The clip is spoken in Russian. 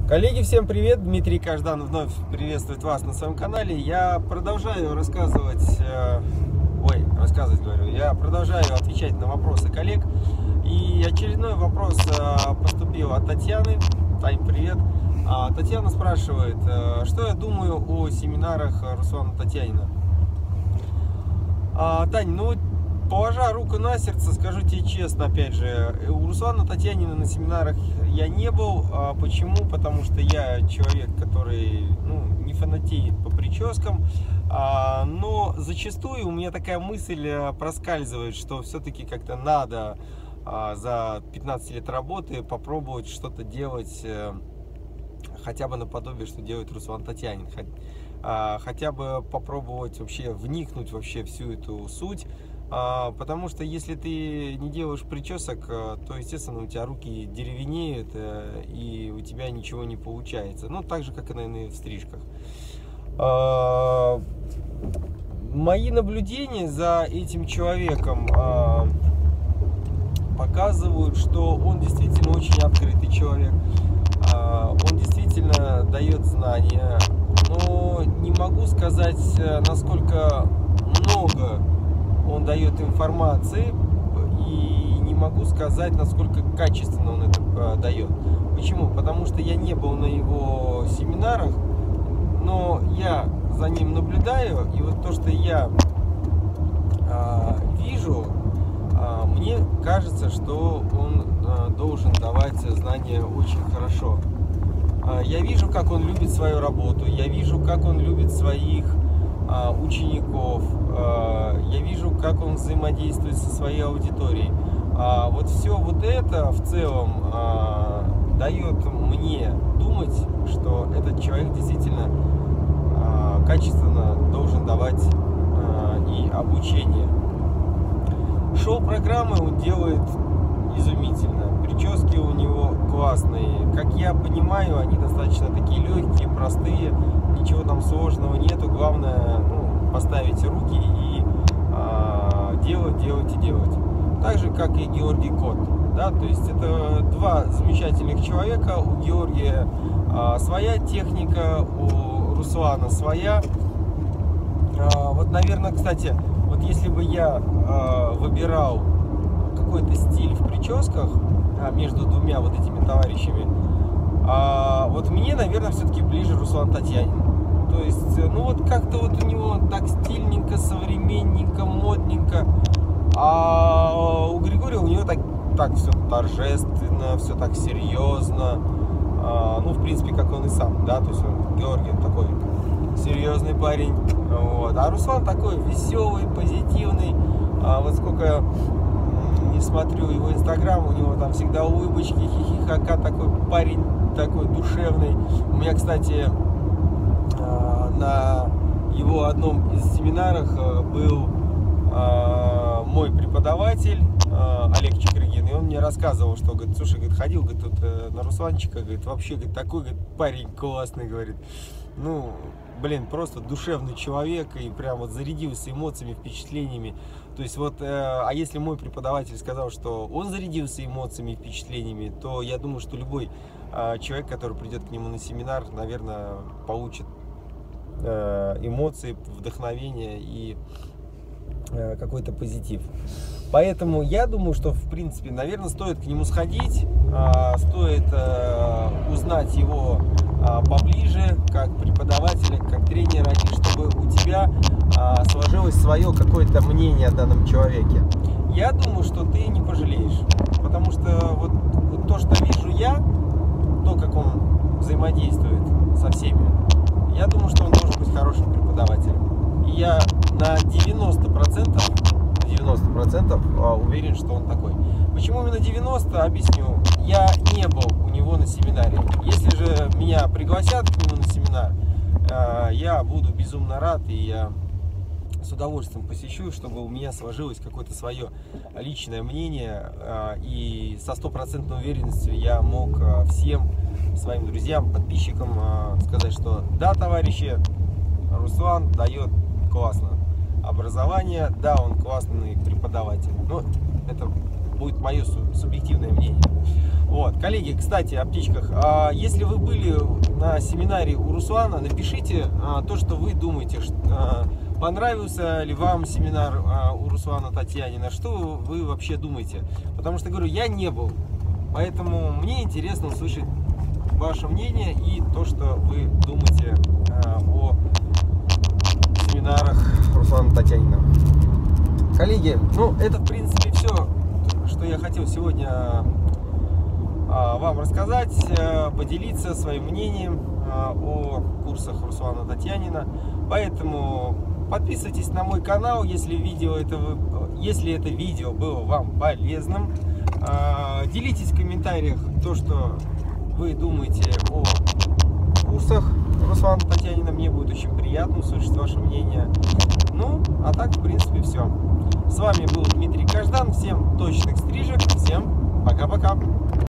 Коллеги, всем привет! Дмитрий Каждан вновь приветствует вас на своем канале. Я продолжаю я продолжаю отвечать на вопросы коллег. И очередной вопрос поступил от Татьяны. Тань, привет! Татьяна спрашивает, что я думаю о семинарах Руслана Татьянина. Тань, ну, положа руку на сердце, скажу тебе честно, опять же, у Руслана Татьянина на семинарах я не был. Почему? Потому что я человек, который не фанатеет по прическам, но зачастую у меня такая мысль проскальзывает, что все-таки как-то надо за 15 лет работы попробовать что-то делать, хотя бы наподобие, что делает Руслан Татьянин. Хотя бы попробовать вообще вникнуть вообще всю эту суть. Потому что если ты не делаешь причесок, то, естественно, у тебя руки деревенеют, и у тебя ничего не получается. Ну, так же, как и, наверное, в стрижках. Мои наблюдения за этим человеком показывают, что он действительно очень открытый человек. Он действительно дает знания. Но не могу сказать, насколько много он дает информации, и не могу сказать, насколько качественно он это дает. Почему? Потому что я не был на его семинарах, но я за ним наблюдаю, и вот то, что я вижу, мне кажется, что он должен давать знания очень хорошо. Я вижу, как он любит свою работу, я вижу, как он любит своих учеников, я вижу, как он взаимодействует со своей аудиторией. Вот все вот это в целом дает мне думать, что этот человек действительно качественно должен давать и обучение. Шоу-программы он делает изумительно, прически у него классные, как я понимаю, они достаточно такие легкие, простые, ничего там сложного нету, главное поставить руки и делать. Так же, как и Георгий Кот, да, то есть это два замечательных человека. У Георгия своя техника, у Руслана своя. Вот, наверное, кстати, вот если бы я выбирал какой-то стиль в прическах между двумя вот этими товарищами, вот мне, наверное, все-таки ближе Руслан Татьянин. То есть, вот как-то вот у него так стильненько, современненько, модненько. А у Григория у него так все торжественно, все так серьезно. В принципе, как он и сам, да, то есть Георгий такой серьезный парень. Вот. А Руслан такой веселый, позитивный. Вот сколько не смотрю его инстаграм, у него там всегда улыбочки, хихихака, такой парень, такой душевный. У меня, кстати, на его одном из семинарах был мой преподаватель Олег Чекрыгин, и он мне рассказывал, что, говорит, слушай, говорит, ходил, говорит, тут на Русланчика, говорит, вообще, говорит, такой, говорит, парень классный, говорит, просто душевный человек, и прям вот зарядился эмоциями, впечатлениями. То есть вот, а если мой преподаватель сказал, что он зарядился эмоциями и впечатлениями, то я думаю, что любой человек, который придет к нему на семинар, наверное, получит эмоции, вдохновение и какой-то позитив. Поэтому я думаю, что в принципе, наверное, стоит к нему сходить, стоит узнать его поближе, как преподавателя, как тренера, и чтобы у тебя сложилось свое какое-то мнение о данном человеке. Я думаю, что ты не пожалеешь, потому что вот то, что вижу я, то, как он взаимодействует со всеми, я думаю, что он должен быть хорошим преподавателем. И я на 90% уверен, что он такой. Почему именно 90? Объясню. Я не был у него на семинаре. Если же меня пригласят к нему на семинар, я буду безумно рад, и я с удовольствием посещу, чтобы у меня сложилось какое-то свое личное мнение, и со стопроцентной уверенностью я мог всем своим друзьям, подписчикам сказать, что да, товарищи, Руслан дает классно образование, да, он классный преподаватель. Это будет мое субъективное мнение. Вот, коллеги, кстати, о птичках. Если вы были на семинаре у Руслана, напишите то, что вы думаете. Понравился ли вам семинар у Руслана Татьянина? Что вы вообще думаете? Потому что, говорю, я не был. Поэтому мне интересно услышать ваше мнение и то, что вы думаете о семинарах Руслана Татьянина. Коллеги, ну это в принципе все, что я хотел сегодня вам рассказать, поделиться своим мнением о курсах Руслана Татьянина. Поэтому подписывайтесь на мой канал, если это видео было вам полезным. Делитесь в комментариях то, что вы думаете о курсах Руслана Татьянина. Мне будет очень приятно услышать ваше мнение. Ну, а так, в принципе, все. С вами был Дмитрий Каждан. Всем точных стрижек. Всем пока-пока.